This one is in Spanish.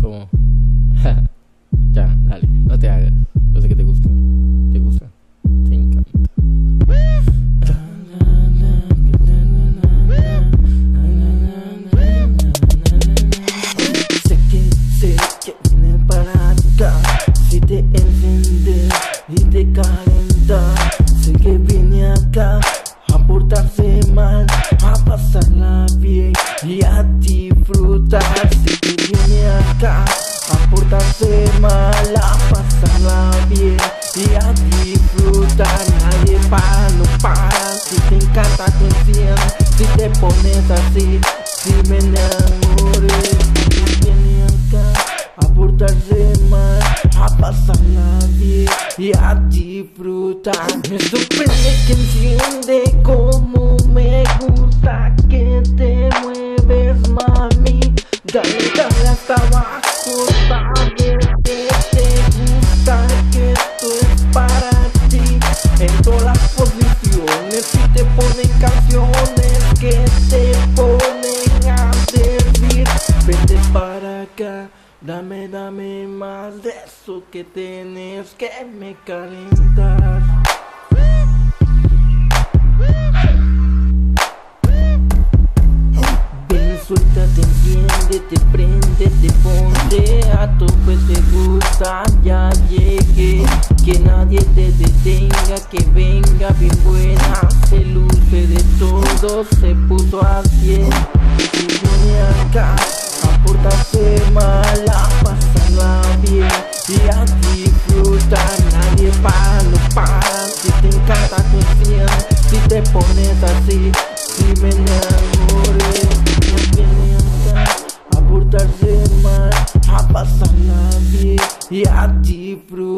como ya, dale, no te hagas. Yo sé que te gusta. Te gusta. Te encanta. Sé que viene para acá. Si te enciendes y te calienta. Sé que viene acá a portarse mal, a pasarla bien y a disfrutar. Sé que viene acá a portarse mal, a pasarla bien y a disfrutar. Nadie para, no para. Si te encanta te enciendes, si te pones así, si me enamoré. Viene acá a portarse mal, a pasarla bien y a disfrutar. Me sorprende que enciende como me gusta que te mueves, mami. Dale, dale hasta abajo, sabes que te gusta, que esto es para ti. En todas las posiciones, si te ponen canciones que te ponen a servir. Vete para acá, dame más de eso que tienes que me calentar. Ven, suéltate, enciéndete, préndete, ponte a tope, te gusta, ya llegué. Que nadie te detenga, que venga bien buena. Se luce de todo, se puso a 100. Y viene acá a portarse mal, a pasarla bien y a disfrutar. Nadie para, no para. Si te encanta te enciendes, si te pones así, si me enamoré. Viene acá a portarse mal, a pasarla bien y a disfrutar.